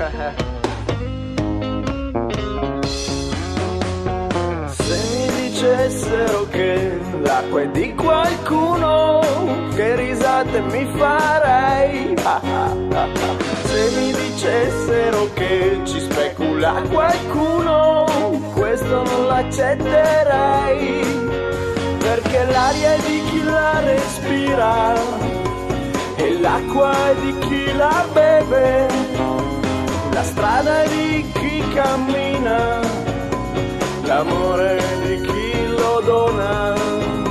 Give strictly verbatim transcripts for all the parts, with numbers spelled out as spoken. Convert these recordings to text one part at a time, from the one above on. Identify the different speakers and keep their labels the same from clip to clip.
Speaker 1: Se mi dicessero che l'acqua è di qualcuno, che risate mi farei. Se mi dicessero che ci specula qualcuno, questo non l'accetterei, perché l'aria è di chi la respira e l'acqua è di chi la beve, la strada è di chi cammina, l'amore è di chi lo dona.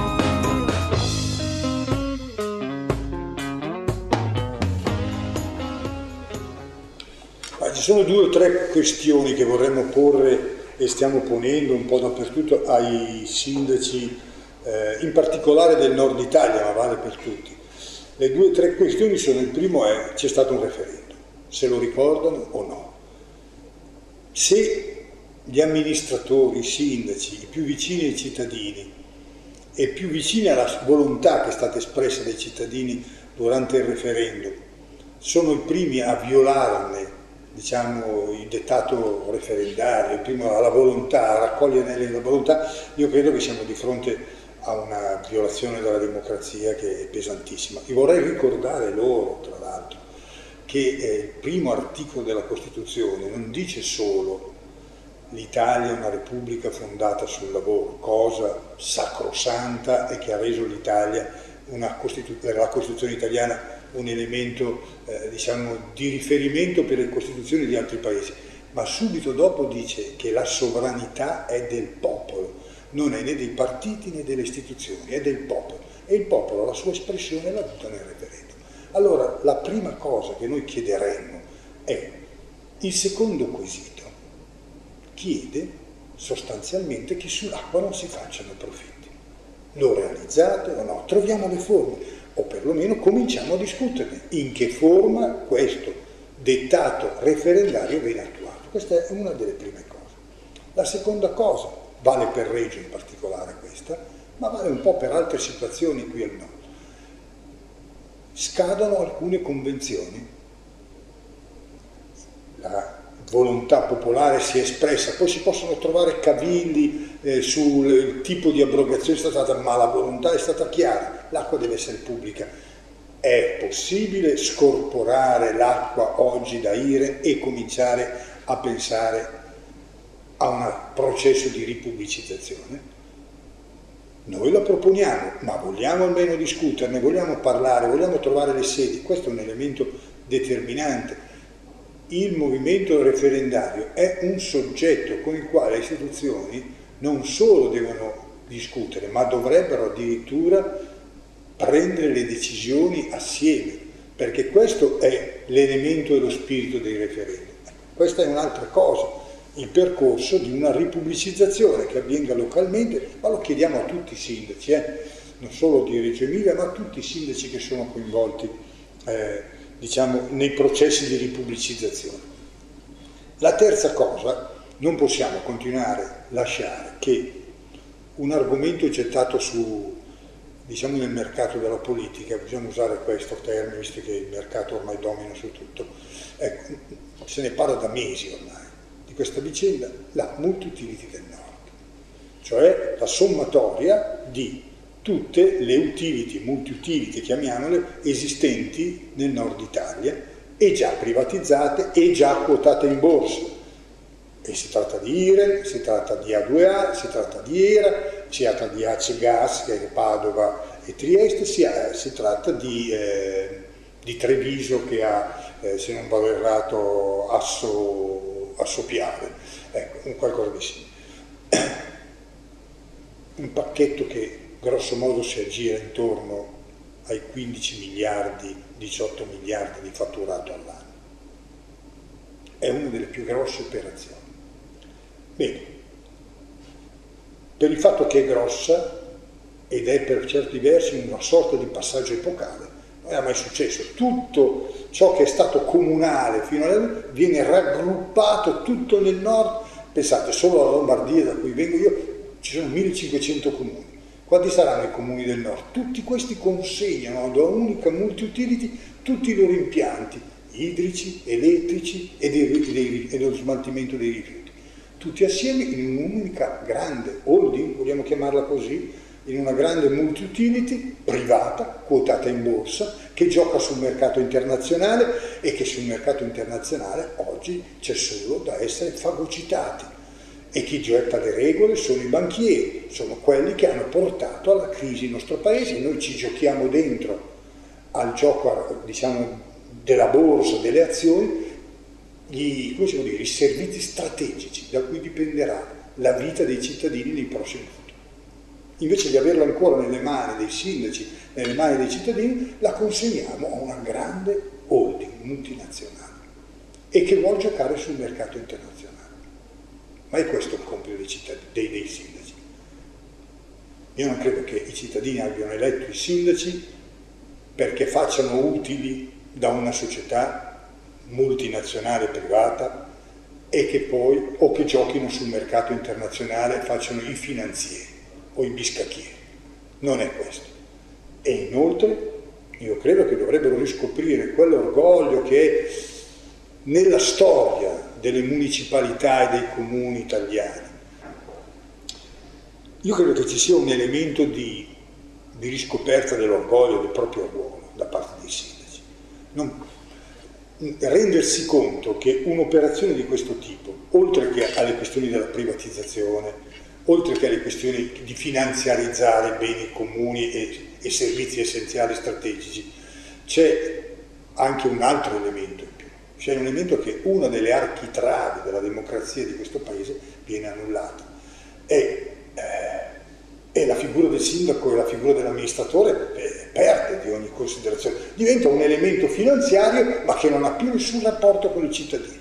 Speaker 2: Ci sono due o tre questioni che vorremmo porre e stiamo ponendo un po' dappertutto ai sindaci, eh, in particolare del nord Italia, ma vale per tutti. Le due o tre questioni sono: il primo è: c'è stato un referendum, se lo ricordano o no? Se gli amministratori, i sindaci, i più vicini ai cittadini e più vicini alla volontà che è stata espressa dai cittadini durante il referendum sono i primi a violarne, diciamo, il dettato referendario, il primo alla volontà, a raccogliere la volontà, io credo che siamo di fronte a una violazione della democrazia che è pesantissima. Io vorrei ricordare loro, tra l'altro, che eh, il primo articolo della Costituzione non dice solo l'Italia è una repubblica fondata sul lavoro, cosa sacrosanta e che ha reso l'Italia, una Costitu- la Costituzione italiana, un elemento eh, diciamo di riferimento per le costituzioni di altri paesi, ma subito dopo dice che la sovranità è del popolo, non è né dei partiti né delle istituzioni, è del popolo, e il popolo la sua espressione l'ha avuta nel referendum. Allora la prima cosa che noi chiederemmo è: il secondo quesito chiede sostanzialmente che sull'acqua non si facciano profitti. Lo realizzate o no? Troviamo le forme, o perlomeno cominciamo a discuterne in che forma questo dettato referendario viene attuato. Questa è una delle prime cose. La seconda cosa, vale per Reggio in particolare questa, ma vale un po' per altre situazioni qui al nord. Scadono alcune convenzioni, la volontà popolare si è espressa, poi si possono trovare cavilli eh, sul tipo di abrogazione che è stata, ma la volontà è stata chiara: l'acqua deve essere pubblica. È possibile scorporare l'acqua oggi da I R E e cominciare a pensare a un processo di ripubblicizzazione? Noi la proponiamo, ma vogliamo almeno discuterne, vogliamo parlare, vogliamo trovare le sedi. Questo è un elemento determinante. Il movimento referendario è un soggetto con il quale le istituzioni non solo devono discutere, ma dovrebbero addirittura prendere le decisioni assieme, perché questo è l'elemento e lo spirito dei referendum. Questa è un'altra cosa, il percorso di una ripubblicizzazione che avvenga localmente, ma lo chiediamo a tutti i sindaci, eh? non solo di Reggio Emilia, ma a tutti i sindaci che sono coinvolti eh, diciamo, nei processi di ripubblicizzazione. La terza cosa, non possiamo continuare a lasciare che un argomento gettato su, diciamo, nel mercato della politica, bisogna usare questo termine visto che il mercato ormai domina su tutto, ecco, se ne parla da mesi ormai, di questa vicenda, la multi-utility del nord, cioè la sommatoria di tutte le utility, multi-utility chiamiamole, esistenti nel nord Italia e già privatizzate e già quotate in borsa. E si tratta di I R E, si tratta di A due A, si tratta di E R A, si tratta di A C E Gas, che è Padova e Trieste, si, ha, si tratta di, eh, di Treviso che ha, eh, se non vado errato, Asso, Assopiave, ecco, qualcosa di simile. Un pacchetto che grosso modo si aggira intorno ai quindici miliardi, diciotto miliardi di fatturato all'anno. È una delle più grosse operazioni. Bene, per il fatto che è grossa ed è per certi versi una sorta di passaggio epocale, non era mai successo. Tutto ciò che è stato comunale fino adesso viene raggruppato tutto nel nord. Pensate, solo la Lombardia, da cui vengo io, ci sono millecinquecento comuni. Quanti saranno i comuni del nord? Tutti questi consegnano ad un'unica multi-utility tutti i loro impianti, idrici, elettrici e, dei, dei, e dello smaltimento dei rifiuti. Tutti assieme in un'unica grande holding, vogliamo chiamarla così, in una grande multi-utility privata, quotata in borsa, che gioca sul mercato internazionale e che sul mercato internazionale oggi c'è solo da essere fagocitati. E chi getta le regole sono i banchieri, sono quelli che hanno portato alla crisi il nostro paese. Noi ci giochiamo dentro al gioco, diciamo, della borsa, delle azioni, gli, come si può dire, i servizi strategici da cui dipenderà la vita dei cittadini nei prossimi futuri. Invece di averlo ancora nelle mani dei sindaci, nelle mani dei cittadini, la consegniamo a una grande holding multinazionale e che vuole giocare sul mercato internazionale. Ma è questo il compito dei, cittadini, dei, dei sindaci. Io non credo che i cittadini abbiano eletto i sindaci perché facciano utili da una società multinazionale privata e che poi, o che giochino sul mercato internazionale, facciano i finanzieri o i biscacchieri. Non è questo. E inoltre io credo che dovrebbero riscoprire quell'orgoglio che è nella storia delle municipalità e dei comuni italiani. Io credo che ci sia un elemento di, di riscoperta dell'orgoglio, del proprio ruolo da parte dei sindaci. Non, rendersi conto che un'operazione di questo tipo, oltre che alle questioni della privatizzazione, oltre che alle questioni di finanziarizzare beni comuni e, e servizi essenziali strategici, c'è anche un altro elemento in più. C'è un elemento che una delle architravi della democrazia di questo paese viene annullata. E, eh, e la figura del sindaco e la figura dell'amministratore eh, perde di ogni considerazione. Diventa un elemento finanziario ma che non ha più nessun rapporto con i cittadini.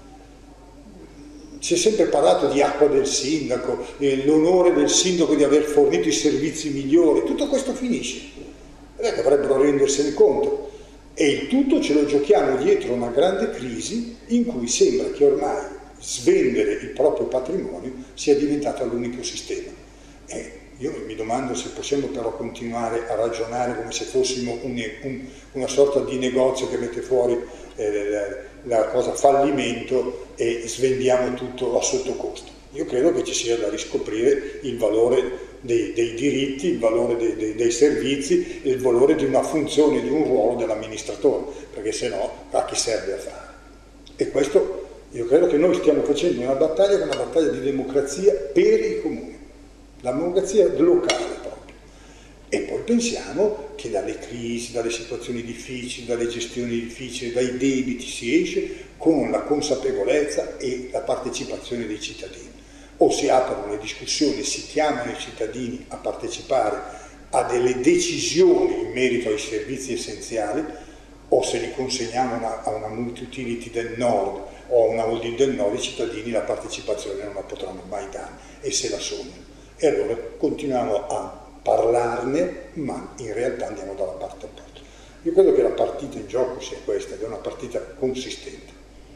Speaker 2: Si è sempre parlato di acqua del sindaco, eh, l'onore del sindaco di aver fornito i servizi migliori, tutto questo finisce. Eh, dovrebbero rendersene conto. E il tutto ce lo giochiamo dietro una grande crisi in cui sembra che ormai svendere il proprio patrimonio sia diventato l'unico sistema. E io mi domando se possiamo però continuare a ragionare come se fossimo un, un, una sorta di negozio che mette fuori eh, la, la cosa fallimento e svendiamo tutto a sottocosto. Io credo che ci sia da riscoprire il valore dei, dei diritti, il valore dei, dei, dei servizi e il valore di una funzione, di un ruolo dell'amministratore, perché se no a chi serve a fare? E questo io credo che noi stiamo facendo una battaglia, una battaglia di democrazia per i comuni, la democrazia locale proprio. E poi pensiamo che dalle crisi, dalle situazioni difficili, dalle gestioni difficili, dai debiti si esce con la consapevolezza e la partecipazione dei cittadini. O si aprono le discussioni, si chiamano i cittadini a partecipare a delle decisioni in merito ai servizi essenziali, o se li consegniamo una, a una multi-utility del nord o a una holding del nord, i cittadini la partecipazione non la potranno mai dare e se la sognano. E allora continuiamo a parlarne, ma in realtà andiamo dalla parte opposta. Io credo che la partita in gioco sia questa, ed è una partita consistente.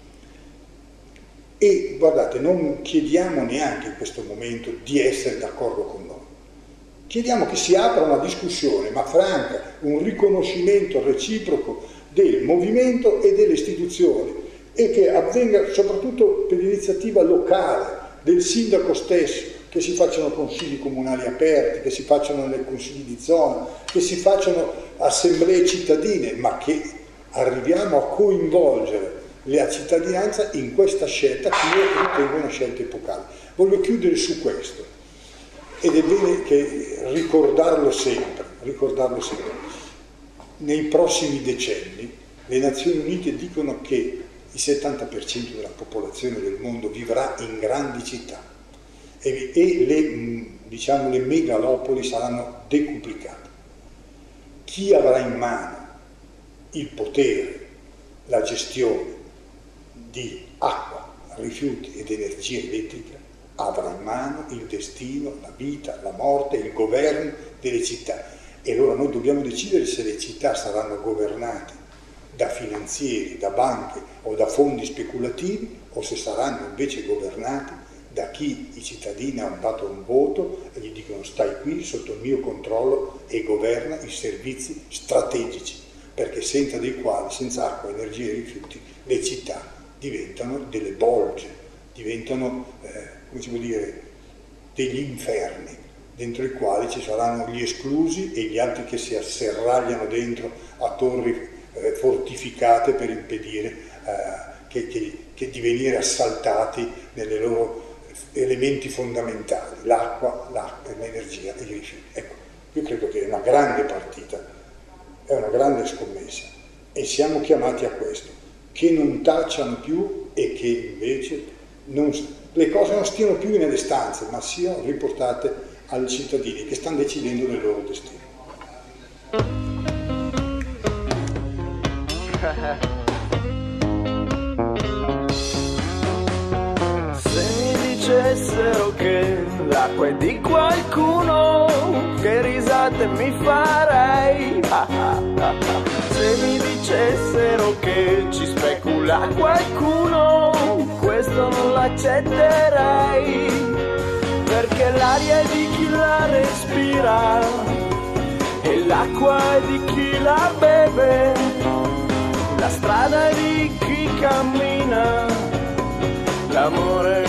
Speaker 2: E guardate, non chiediamo neanche in questo momento di essere d'accordo con noi. Chiediamo che si apra una discussione, ma franca, un riconoscimento reciproco del movimento e delle istituzioni e che avvenga soprattutto per l'iniziativa locale del sindaco stesso, che si facciano consigli comunali aperti, che si facciano nei consigli di zona, che si facciano assemblee cittadine, ma che arriviamo a coinvolgere la cittadinanza in questa scelta che io ritengo una scelta epocale. Voglio chiudere su questo ed è bene che ricordarlo sempre, ricordarlo sempre. Nei prossimi decenni le Nazioni Unite dicono che il settanta per cento della popolazione del mondo vivrà in grandi città e, e le, diciamo, le megalopoli saranno decuplicate. Chi avrà in mano il potere, la gestione di acqua, rifiuti ed energia elettrica avrà in mano il destino, la vita, la morte, il governo delle città. E allora noi dobbiamo decidere se le città saranno governate da finanzieri, da banche o da fondi speculativi, o se saranno invece governate da chi i cittadini hanno dato un voto e gli dicono stai qui sotto il mio controllo e governa i servizi strategici. perché senza dei quali, senza acqua, energia e rifiuti, le città diventano delle bolge, diventano, eh, come si può dire, degli inferni, dentro i quali ci saranno gli esclusi e gli altri che si asserragliano dentro a torri eh, fortificate per impedire eh, che, che, che di venire assaltati nelle loro elementi fondamentali, l'acqua, l'acqua, l'energia e i rifiuti. Ecco, io credo che è una grande partita, è una grande scommessa e siamo chiamati a questo, che non tacciano più e che invece non, le cose non stiano più nelle stanze, ma siano riportate ai cittadini che stanno decidendo del loro destino.
Speaker 1: Dicessero che l'acqua è di qualcuno, che risate mi farei. Se mi dicessero che ci specula qualcuno, questo non l'accetterei, perché l'aria è di chi la respira e l'acqua è di chi la beve, la strada è di chi cammina, l'amore